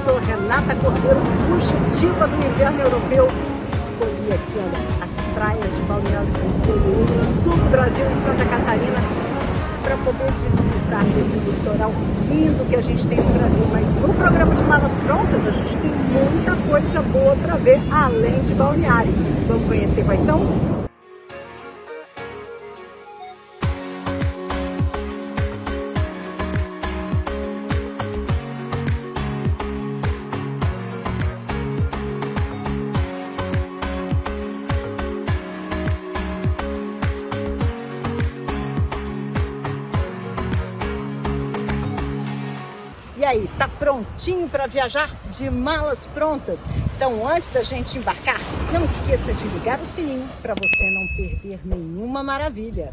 sou Renata Cordeiro, fugitiva do inverno europeu. Escolhi aqui, olha, as praias de Balneário Camboriú, no sul do Brasil, em Santa Catarina, para poder desfrutar desse litoral lindo que a gente tem no Brasil. Mas no programa de Malas Prontas, a gente tem muita coisa boa para ver, além de Balneário. Vamos conhecer quais são? E aí, tá prontinho para viajar de malas prontas? Então, antes da gente embarcar, não esqueça de ligar o sininho para você não perder nenhuma maravilha.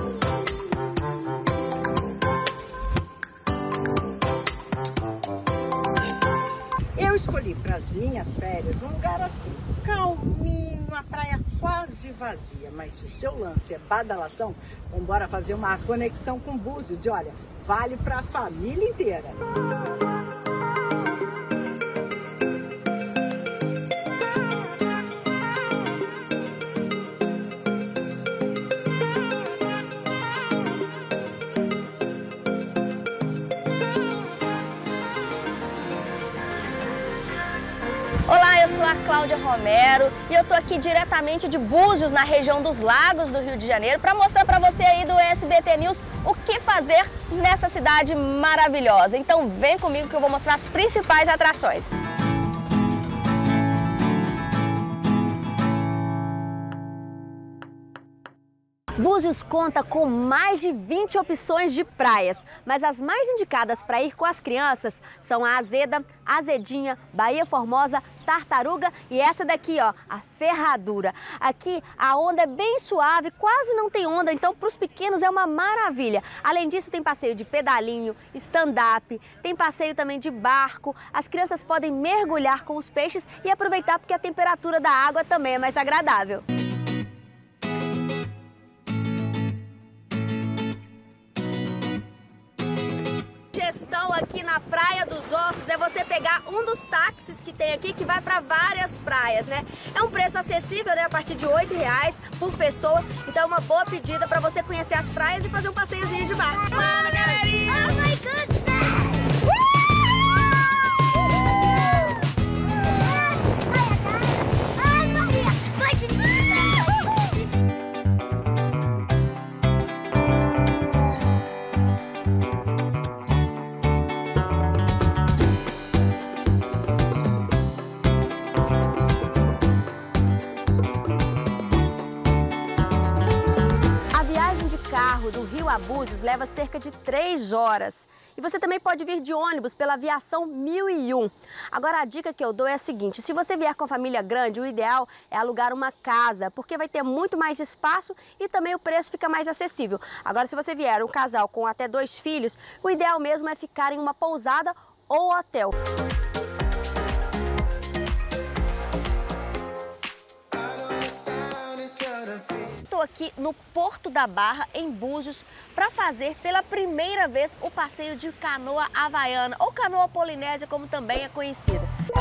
Eu escolhi para as minhas férias um lugar assim, calminho, a praia quase vazia. Mas se o seu lance é badalação, vamos embora fazer uma conexão com Búzios. E olha, vale para a família inteira. Olá, eu sou a Cláudia Romero e eu tô aqui diretamente de Búzios, na região dos Lagos do Rio de Janeiro, para mostrar para você aí do SBT News o que fazer nessa cidade maravilhosa. Então vem comigo que eu vou mostrar as principais atrações. Búzios conta com mais de 20 opções de praias, mas as mais indicadas para ir com as crianças são a Azeda, Azedinha, Baía Formosa, Tartaruga e essa daqui, ó, a Ferradura. Aqui a onda é bem suave, quase não tem onda, então para os pequenos é uma maravilha. Além disso, tem passeio de pedalinho, stand-up, tem passeio também de barco. As crianças podem mergulhar com os peixes e aproveitar porque a temperatura da água também é mais agradável. Sugestão aqui na Praia dos Ossos é você pegar um dos táxis que tem aqui, que vai para várias praias, né? É um preço acessível, né? A partir de R$ 8,00 por pessoa. Então é uma boa pedida para você conhecer as praias e fazer um passeiozinho de barco. Mano, galerinha! Oh my goodness! Do Rio a Búzios leva cerca de 3 horas. E você também pode vir de ônibus pela Aviação 1001. Agora a dica que eu dou é a seguinte: se você vier com família grande, o ideal é alugar uma casa, porque vai ter muito mais espaço e também o preço fica mais acessível. Agora, se você vier um casal com até 2 filhos, o ideal mesmo é ficar em uma pousada ou hotel. Estou aqui no Porto da Barra, em Búzios, para fazer pela primeira vez o passeio de canoa havaiana, ou canoa polinésia, como também é conhecida.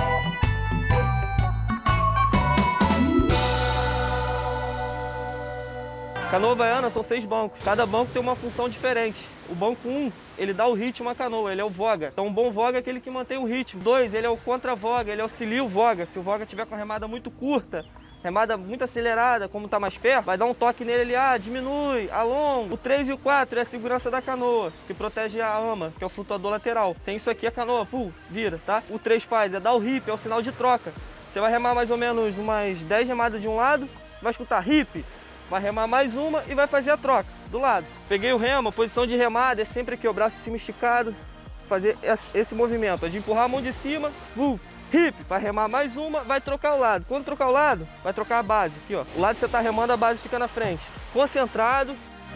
Canoa havaiana são 6 bancos, cada banco tem uma função diferente. O banco 1, ele dá o ritmo à canoa, ele é o voga. Então um bom voga é aquele que mantém o ritmo. 2, ele é o contra-voga, ele auxilia o voga. Se o voga tiver com a remada muito curta, remada muito acelerada, como está mais perto, vai dar um toque nele ali, diminui, alonga. O 3 e o 4 é a segurança da canoa, que protege a ama, que é o flutuador lateral. Sem isso aqui a canoa, vira, tá? O 3 faz, é dar o hip, é o sinal de troca. Você vai remar mais ou menos umas 10 remadas de um lado, você vai escutar hip, vai remar mais uma e vai fazer a troca do lado. Peguei o remo, a posição de remada é sempre aqui, o braço em cima esticado, fazer esse movimento, é de empurrar a mão de cima, hip, vai remar mais uma, vai trocar o lado. Quando trocar o lado, vai trocar a base. Aqui, ó. O lado que você está remando, a base fica na frente. Concentrado.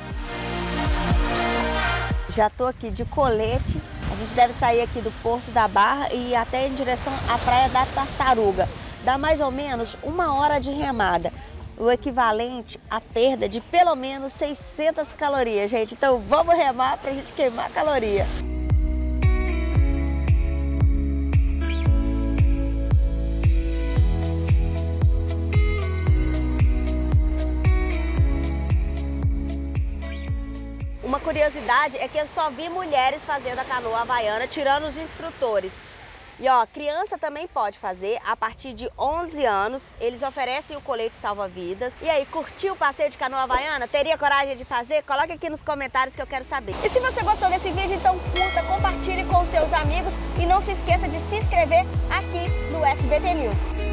Já estou aqui de colete. A gente deve sair aqui do Porto da Barra e ir até em direção à Praia da Tartaruga. Dá mais ou menos 1 hora de remada. O equivalente à perda de pelo menos 600 calorias, gente. Então vamos remar para a gente queimar a caloria. curiosidade é que eu só vi mulheres fazendo a canoa havaiana, tirando os instrutores. E ó, criança também pode fazer, a partir de 11 anos, eles oferecem o colete salva-vidas. E aí, curtiu o passeio de canoa havaiana? Teria coragem de fazer? Coloque aqui nos comentários que eu quero saber. E se você gostou desse vídeo, então curta, compartilhe com os seus amigos e não se esqueça de se inscrever aqui no SBT News.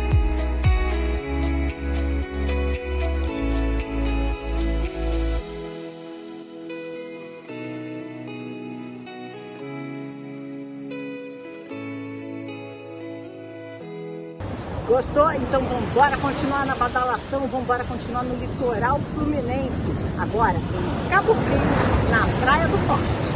Gostou? Então vamos embora continuar na badalação, vamos embora continuar no litoral fluminense. Agora em Cabo Frio, na Praia do Forte.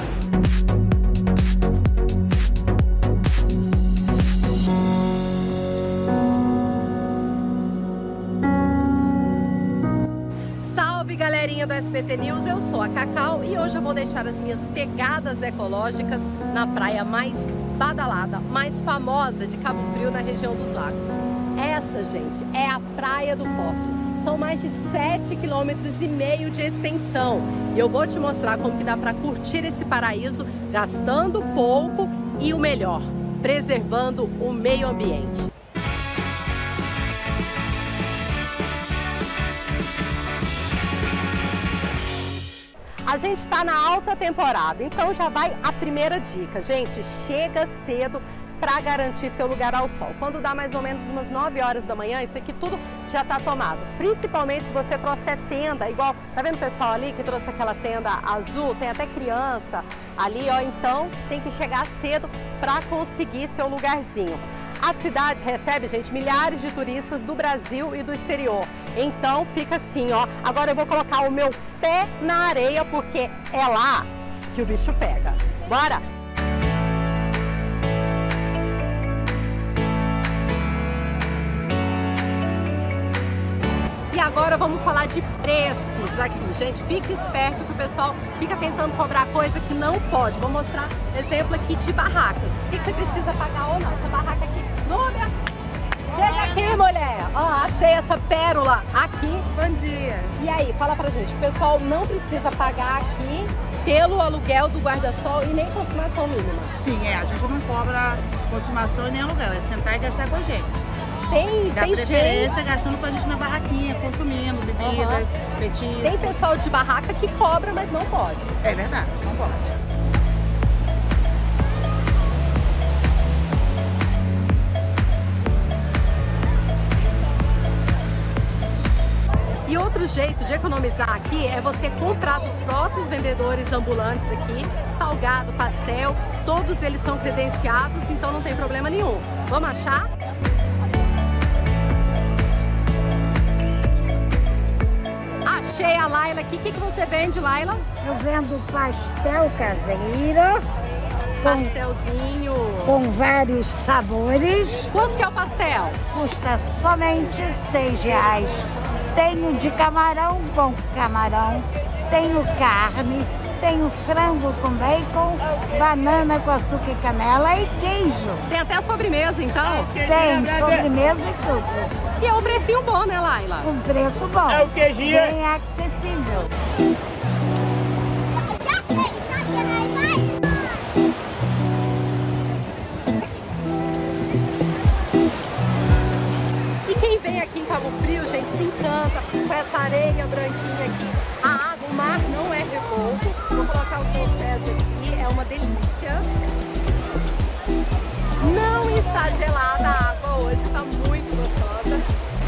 Salve galerinha do SBT News, eu sou a Cacau e hoje eu vou deixar as minhas pegadas ecológicas na praia mais badalada, mais famosa de Cabo Frio, na região dos lagos. Essa, gente, é a Praia do Forte. São mais de 7,5 km de extensão. E eu vou te mostrar como que dá para curtir esse paraíso gastando pouco e o melhor, preservando o meio ambiente. A gente está na alta temporada, então já vai a primeira dica. Gente, chega cedo para garantir seu lugar ao sol. Quando dá mais ou menos umas 9 horas da manhã, isso aqui tudo já está tomado. Principalmente se você trouxer tenda, igual, tá vendo o pessoal ali que trouxe aquela tenda azul? Tem até criança ali, ó. Então tem que chegar cedo para conseguir seu lugarzinho. A cidade recebe, gente, milhares de turistas do Brasil e do exterior. Então fica assim, ó. Agora eu vou colocar o meu pé na areia porque é lá que o bicho pega. Bora! E agora vamos falar de preços aqui. Gente, fique esperto que o pessoal fica tentando cobrar coisa que não pode. Vou mostrar exemplo aqui de barracas. O que você precisa pagar ou não? Essa barraca aqui, Núbia, chega aqui, mulher. Ó, achei essa pérola aqui. Bom dia. E aí, fala pra gente, o pessoal não precisa pagar aqui pelo aluguel do guarda-sol e nem consumação mínima? Sim, a gente não cobra consumação e nem aluguel, é sentar e gastar com a gente. Tem preferência gente gastando com a gente na barraquinha, consumindo bebidas, petiscos. Tem pessoal de barraca que cobra, mas não pode. É verdade, não pode. E outro jeito de economizar aqui é você comprar dos próprios vendedores ambulantes aqui, salgado, pastel, todos eles são credenciados, então não tem problema nenhum. Vamos achar? Achei a Laila aqui. O que você vende, Laila? Eu vendo pastel caseiro. Pastelzinho. Com vários sabores. Quanto que é o pastel? Custa somente R$6. Tenho de camarão com camarão. Tenho carne. Tenho frango com bacon. Banana com açúcar e canela e queijo. Tem até sobremesa, então? Tem sobremesa e tudo. E é um precinho bom, né, Laila? Um preço bom. É o queijinho. Bem acessível. E quem vem aqui em Cabo Frio, gente, se encanta com essa areia branquinha aqui. A água, o mar não é revolto. Vou colocar os meus pés aqui, é uma delícia. Não está gelada a água hoje, está muito gostosa.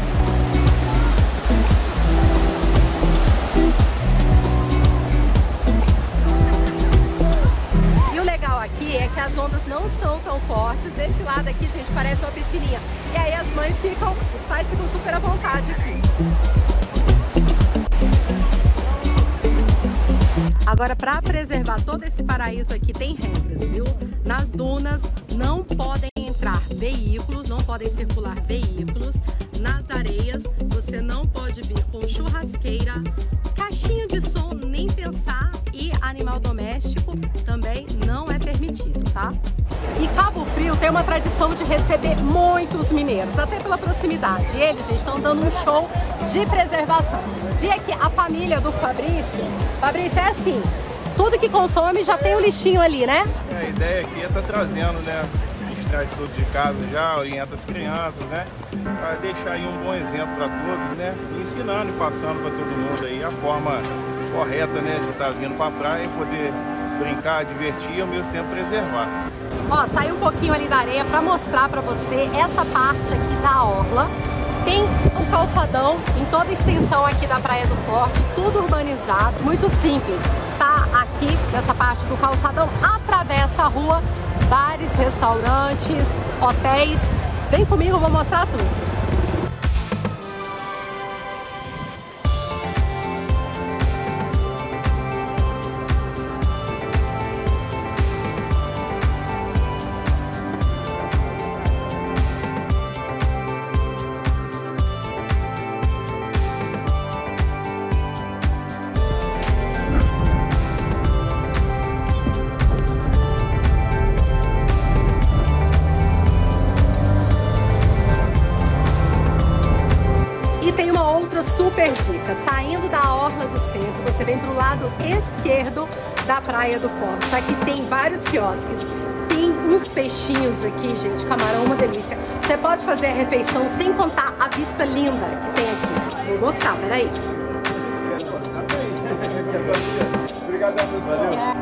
E o legal aqui é que as ondas não são tão fortes. Desse lado aqui, gente, parece uma piscininha. E aí as mães ficam, os pais ficam super à vontade aqui. Agora, para preservar todo esse paraíso aqui, tem regras, viu? Nas dunas não podem entrar veículos, não podem circular veículos. Nas areias, você não pode vir com churrasqueira, caixinha de som, nem pensar. E animal doméstico também não é permitido, tá? E Cabo Frio tem uma tradição de receber muitos mineiros, até pela proximidade. E eles, gente, estão dando um show de preservação. Vi aqui a família do Fabrício. Fabrício, é assim, tudo que consome já tem o lixinho ali, né? A ideia aqui é estar trazendo, né? A gente traz tudo de casa já, orienta as crianças, né? Para deixar aí um bom exemplo para todos, né? E ensinando e passando para todo mundo aí a forma correta, né? De estar vindo para a praia e poder brincar, divertir e ao mesmo tempo preservar. Ó, saiu um pouquinho ali da areia para mostrar para você essa parte aqui da orla. Tem um calçadão em toda a extensão aqui da Praia do Forte, tudo urbanizado, muito simples. Tá aqui nessa parte do calçadão, atravessa a rua, bares, restaurantes, hotéis. Vem comigo, eu vou mostrar tudo. Super dica, saindo da orla do centro, você vem pro lado esquerdo da Praia do Forte. Aqui tem vários quiosques, tem uns peixinhos aqui, gente, camarão, uma delícia. Você pode fazer a refeição sem contar a vista linda que tem aqui. Vou gostar, peraí. Obrigadão, valeu.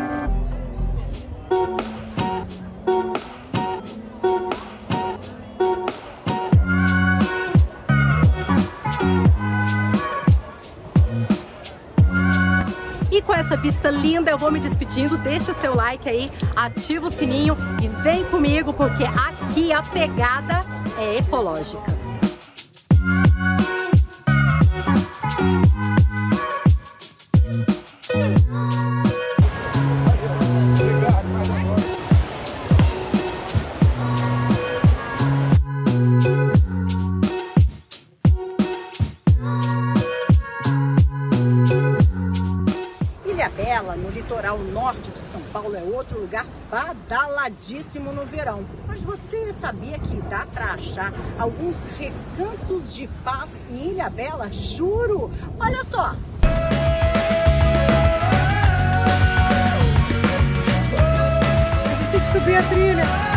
E com essa vista linda eu vou me despedindo, deixa seu like aí, ativa o sininho e vem comigo porque aqui a pegada é ecológica. Ilhabela, no litoral norte de São Paulo, é outro lugar badaladíssimo no verão. Mas você sabia que dá para achar alguns recantos de paz em Ilhabela? Juro! Olha só! A gente tem que subir a trilha.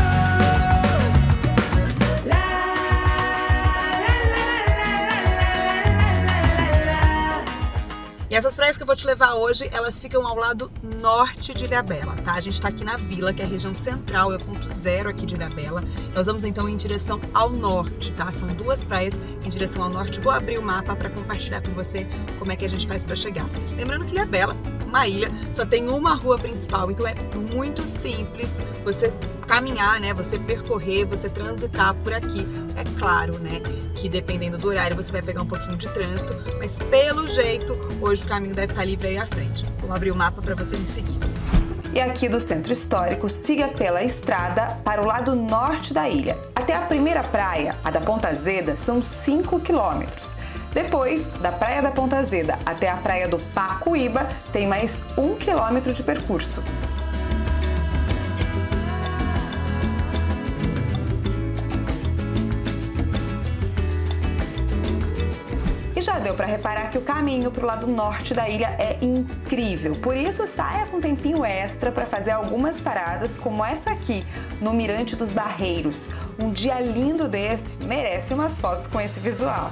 E essas praias que eu vou te levar hoje, elas ficam ao lado norte de Ilhabela, tá? A gente tá aqui na Vila, que é a região central, é o ponto zero aqui de Ilhabela. Nós vamos então em direção ao norte, tá? São duas praias em direção ao norte. Vou abrir o mapa para compartilhar com você como é que a gente faz para chegar. Lembrando que Ilhabela, uma ilha, só tem uma rua principal, então é muito simples você caminhar, né? Você percorrer, você transitar por aqui. É claro, né, que dependendo do horário você vai pegar um pouquinho de trânsito, mas pelo jeito, hoje o caminho deve estar livre aí à frente. Vou abrir o mapa para você me seguir. E aqui do centro histórico, siga pela estrada para o lado norte da ilha. Até a primeira praia, a da Ponta Azeda, são 5 quilômetros. Depois, da Praia da Ponta Azeda até a Praia do Pacuíba, tem mais 1 quilômetro de percurso. Já deu para reparar que o caminho para o lado norte da ilha é incrível. Por isso, saia com um tempinho extra para fazer algumas paradas como essa aqui, no Mirante dos Barreiros. Um dia lindo desse merece umas fotos com esse visual.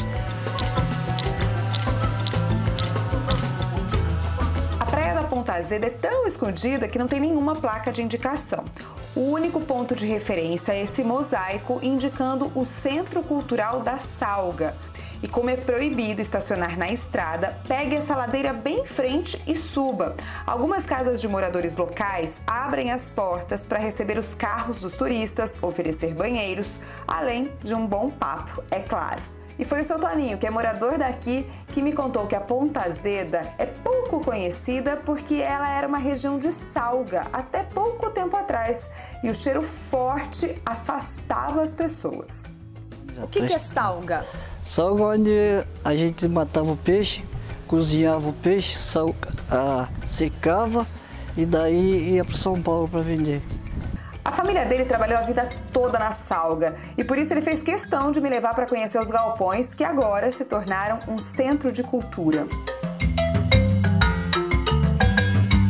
A Praia da Ponta Azeda é tão escondida que não tem nenhuma placa de indicação. O único ponto de referência é esse mosaico indicando o Centro Cultural da Salga. E como é proibido estacionar na estrada, pegue essa ladeira bem em frente e suba. Algumas casas de moradores locais abrem as portas para receber os carros dos turistas, oferecer banheiros, além de um bom papo, é claro. E foi o seu Toninho, que é morador daqui, que me contou que a Ponta Azeda é pouco conhecida porque ela era uma região de salga até pouco tempo atrás e o cheiro forte afastava as pessoas. O que é salga? Salga onde a gente matava o peixe, cozinhava o peixe, secava e daí ia para São Paulo para vender. A família dele trabalhou a vida toda na salga e por isso ele fez questão de me levar para conhecer os galpões que agora se tornaram um centro de cultura.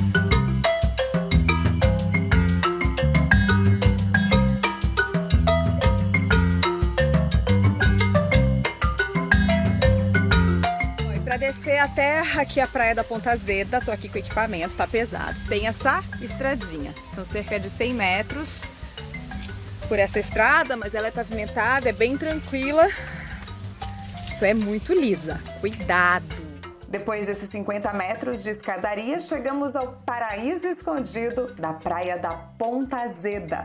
descer até aqui a praia da Ponta Azeda. Tô aqui com o equipamento, tá pesado. Tem essa estradinha, são cerca de 100 metros por essa estrada, mas ela é pavimentada, é bem tranquila. Isso é muito lisa, cuidado! Depois desses 50 metros de escadaria, chegamos ao paraíso escondido da praia da Ponta Azeda.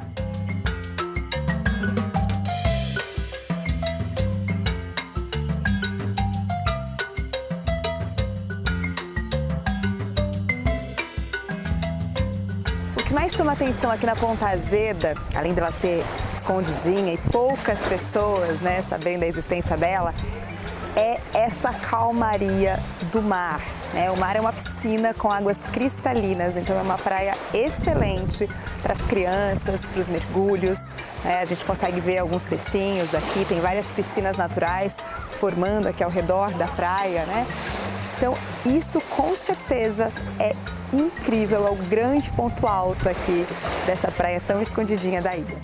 O que mais chama atenção aqui na Ponta Azeda, além dela ser escondidinha e poucas pessoas, né, sabendo da existência dela, é essa calmaria do mar, né? O mar é uma piscina com águas cristalinas, então é uma praia excelente para as crianças, para os mergulhos, né? A gente consegue ver alguns peixinhos aqui, tem várias piscinas naturais formando aqui ao redor da praia, né? Então isso com certeza é incrível, é o grande ponto alto aqui dessa praia tão escondidinha da ilha.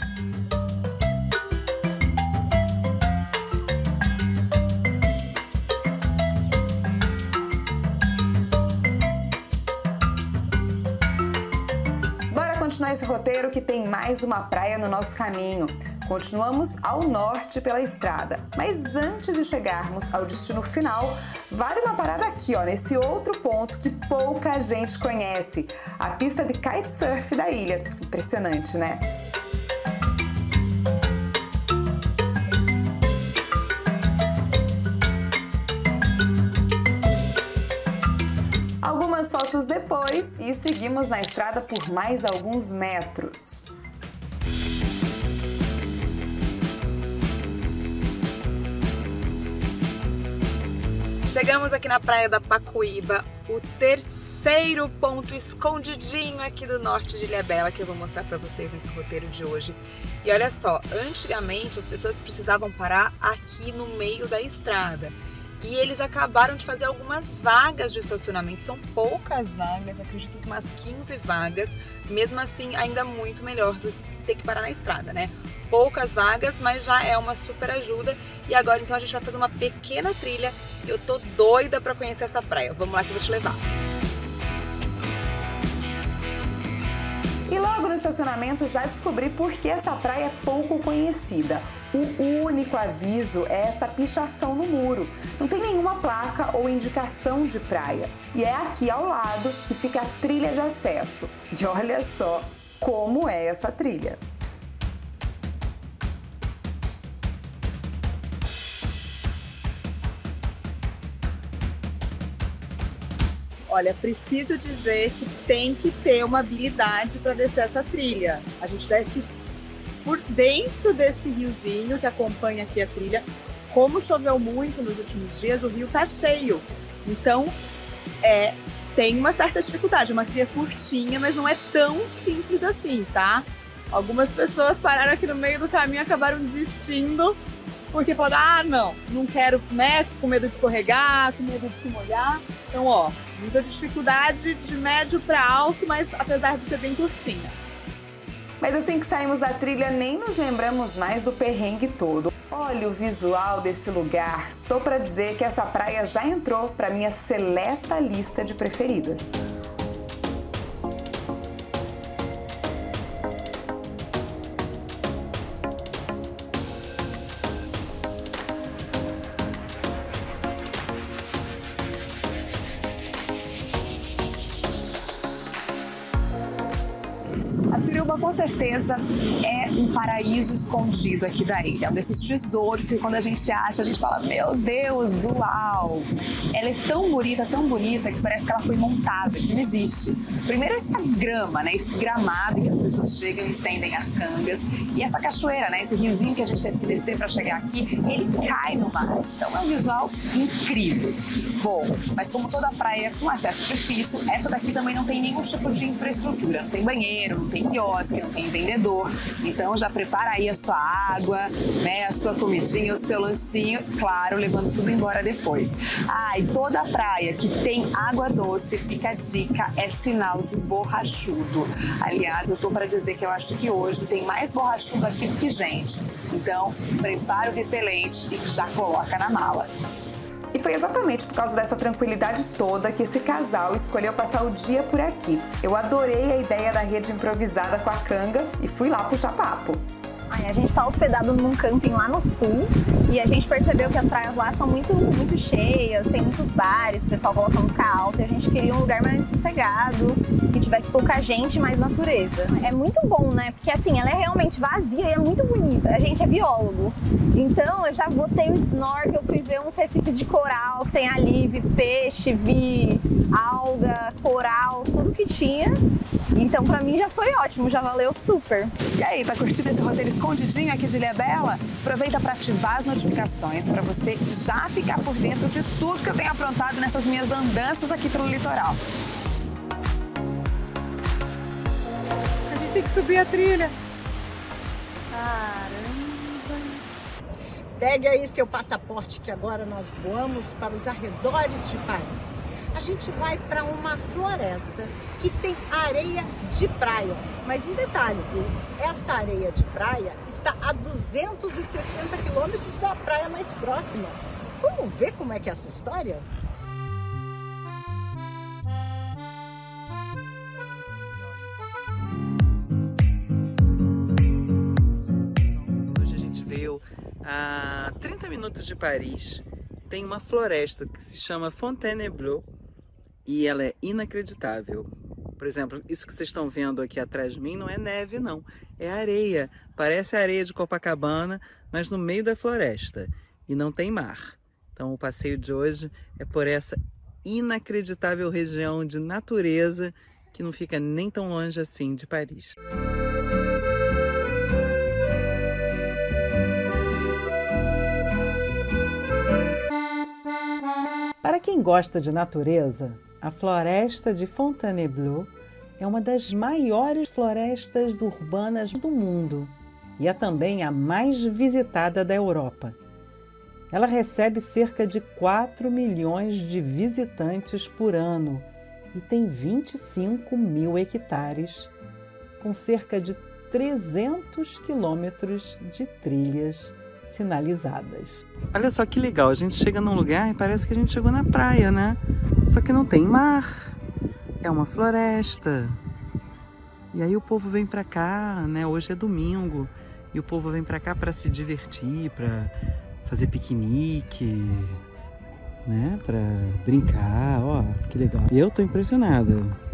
Bora continuar esse roteiro que tem mais uma praia no nosso caminho. Continuamos ao norte pela estrada, mas antes de chegarmos ao destino final, vale uma parada aqui, ó, nesse outro ponto que pouca gente conhece, a pista de kitesurf da ilha. Impressionante, né? Algumas fotos depois e seguimos na estrada por mais alguns metros. Chegamos aqui na praia da Pacuíba, o terceiro ponto escondidinho aqui do norte de Ilhabela que eu vou mostrar para vocês nesse roteiro de hoje. E olha só, antigamente as pessoas precisavam parar aqui no meio da estrada. E eles acabaram de fazer algumas vagas de estacionamento, são poucas vagas, acredito que umas 15 vagas, mesmo assim ainda muito melhor do que ter que parar na estrada, né? Poucas vagas, mas já é uma super ajuda. E agora então a gente vai fazer uma pequena trilha, eu tô doida pra conhecer essa praia, vamos lá que eu vou te levar. E logo no estacionamento já descobri por que essa praia é pouco conhecida. O único aviso é essa pichação no muro. Não tem nenhuma placa ou indicação de praia. E é aqui ao lado que fica a trilha de acesso. E olha só como é essa trilha. Olha, preciso dizer que tem que ter uma habilidade para descer essa trilha. A gente desce por dentro desse riozinho que acompanha aqui a trilha. Como choveu muito nos últimos dias, o rio tá cheio. Então, tem uma certa dificuldade. É uma trilha curtinha, mas não é tão simples assim, tá? Algumas pessoas pararam aqui no meio do caminho e acabaram desistindo porque falaram, não quero, né, com medo de escorregar, com medo de se molhar. Então, ó, nível de dificuldade de médio para alto, mas apesar de ser bem curtinha. Mas assim que saímos da trilha, nem nos lembramos mais do perrengue todo. Olha o visual desse lugar. Tô pra dizer que essa praia já entrou pra minha seleta lista de preferidas. A Siriúba com certeza é um paraíso escondido aqui da ilha, um desses tesouros que quando a gente acha, a gente fala, meu Deus, uau! Ela é tão bonita que parece que ela foi montada, que não existe. Primeiro essa grama, né, esse gramado que as pessoas chegam e estendem as cangas, e essa cachoeira, né, esse riozinho que a gente teve que descer para chegar aqui, ele cai no mar, então é um visual incrível. Bom, mas como toda praia com acesso difícil, essa daqui também não tem nenhum tipo de infraestrutura, não tem banheiro, não tem quiosque, não tem vendedor, então já prepara aí a sua água, né, a sua comidinha, o seu lanchinho, claro, levando tudo embora depois. Ah, e toda praia que tem água doce, fica a dica, é sinal de borrachudo. Aliás, eu tô para dizer que eu acho que hoje tem mais borrachudo aqui do que gente, então prepara o repelente e já coloca na mala. E foi exatamente por causa dessa tranquilidade toda que esse casal escolheu passar o dia por aqui. Eu adorei a ideia da rede improvisada com a canga e fui lá puxar papo. A gente está hospedado num camping lá no sul e a gente percebeu que as praias lá são muito cheias, tem muitos bares, o pessoal coloca música alta e a gente queria um lugar mais sossegado, que tivesse pouca gente e mais natureza. É muito bom, né? Porque assim, ela é realmente vazia e é muito bonita. A gente é biólogo, então eu já botei o snorkel, fui ver uns recifes de coral que tem ali, vi peixe, vi alga, coral, tudo que tinha. Então pra mim já foi ótimo, já valeu super. E aí, tá curtindo esse roteiro escondidinho aqui de Ilhabela? Aproveita para ativar as notificações para você já ficar por dentro de tudo que eu tenho aprontado nessas minhas andanças aqui pelo litoral. A gente tem que subir a trilha. Caramba! Pegue aí seu passaporte que agora nós voamos para os arredores de Paris. A gente vai para uma floresta que tem areia de praia. Mas um detalhe, viu? Essa areia de praia está a 260 quilômetros da praia mais próxima. Vamos ver como é que é essa história? Hoje a gente veio a 30 minutos de Paris. Tem uma floresta que se chama Fontainebleau. E ela é inacreditável. Por exemplo, isso que vocês estão vendo aqui atrás de mim não é neve, não. É areia. Parece a areia de Copacabana, mas no meio da floresta. E não tem mar. Então o passeio de hoje é por essa inacreditável região de natureza que não fica nem tão longe assim de Paris. Para quem gosta de natureza, a floresta de Fontainebleau é uma das maiores florestas urbanas do mundo e é também a mais visitada da Europa. Ela recebe cerca de 4 milhões de visitantes por ano e tem 25 mil hectares, com cerca de 300 quilômetros de trilhas sinalizadas. Olha só que legal, a gente chega num lugar e parece que a gente chegou na praia, né? Só que não tem mar, é uma floresta. E aí o povo vem pra cá, né? Hoje é domingo, e o povo vem pra cá para se divertir, para fazer piquenique, né? Para brincar, ó, que legal. E eu tô impressionada.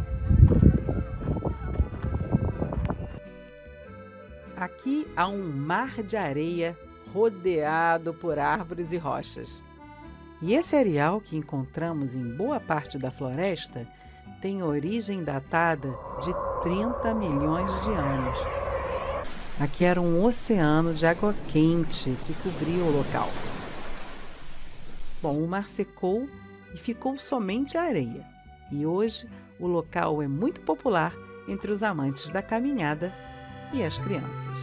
Aqui há um mar de areia rodeado por árvores e rochas. E esse areal que encontramos em boa parte da floresta tem origem datada de 30 milhões de anos. Aqui era um oceano de água quente que cobria o local. Bom, o mar secou e ficou somente a areia. E hoje o local é muito popular entre os amantes da caminhada e as crianças.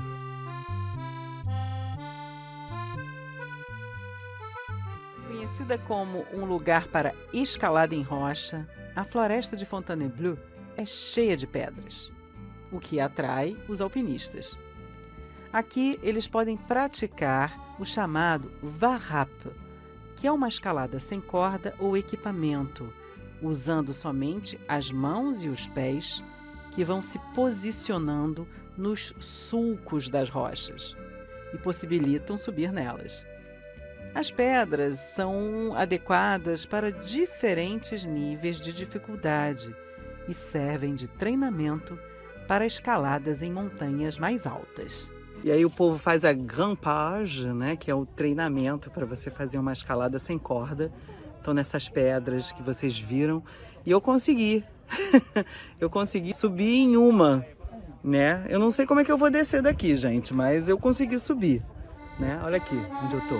Conhecida como um lugar para escalada em rocha, a floresta de Fontainebleau é cheia de pedras, o que atrai os alpinistas. Aqui eles podem praticar o chamado varap, que é uma escalada sem corda ou equipamento, usando somente as mãos e os pés, que vão se posicionando nos sulcos das rochas e possibilitam subir nelas. As pedras são adequadas para diferentes níveis de dificuldade e servem de treinamento para escaladas em montanhas mais altas. E aí o povo faz a grimpage, né, que é o treinamento para você fazer uma escalada sem corda. Então nessas pedras que vocês viram, e eu consegui. Eu consegui subir em uma, né? Eu não sei como é que eu vou descer daqui, gente, mas eu consegui subir, né? Olha aqui onde eu tô.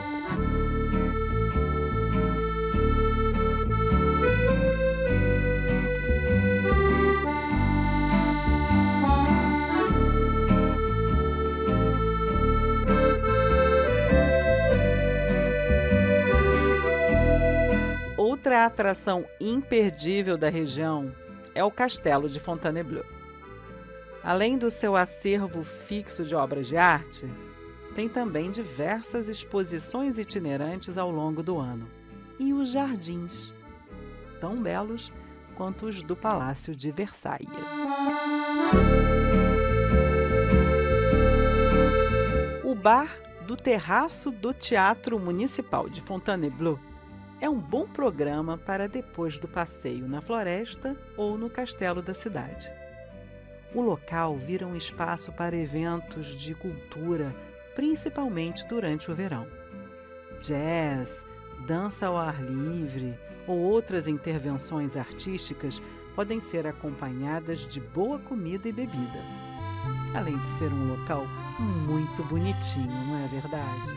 Outra atração imperdível da região é o Castelo de Fontainebleau. Além do seu acervo fixo de obras de arte, tem também diversas exposições itinerantes ao longo do ano. e os jardins, tão belos quanto os do Palácio de Versailles. O bar do terraço do Teatro Municipal de Fontainebleau é um bom programa para depois do passeio na floresta ou no castelo da cidade. O local vira um espaço para eventos de cultura, principalmente durante o verão. Jazz, dança ao ar livre ou outras intervenções artísticas podem ser acompanhadas de boa comida e bebida. Além de ser um local muito bonitinho, não é verdade?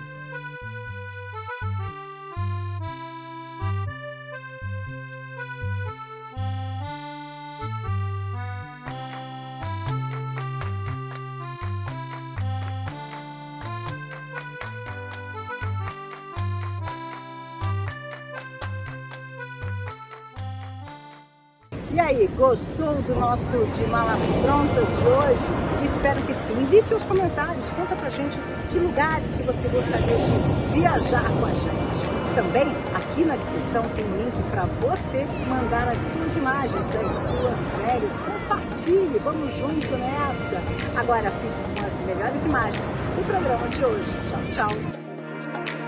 E aí, gostou do nosso De Malas Prontas de hoje? Espero que sim. Envie seus comentários, conta pra gente que lugares que você gostaria de viajar com a gente. Também, aqui na descrição tem um link para você mandar as suas imagens das suas férias. Compartilhe, vamos junto nessa. Agora fique com as melhores imagens do programa de hoje. Tchau, tchau.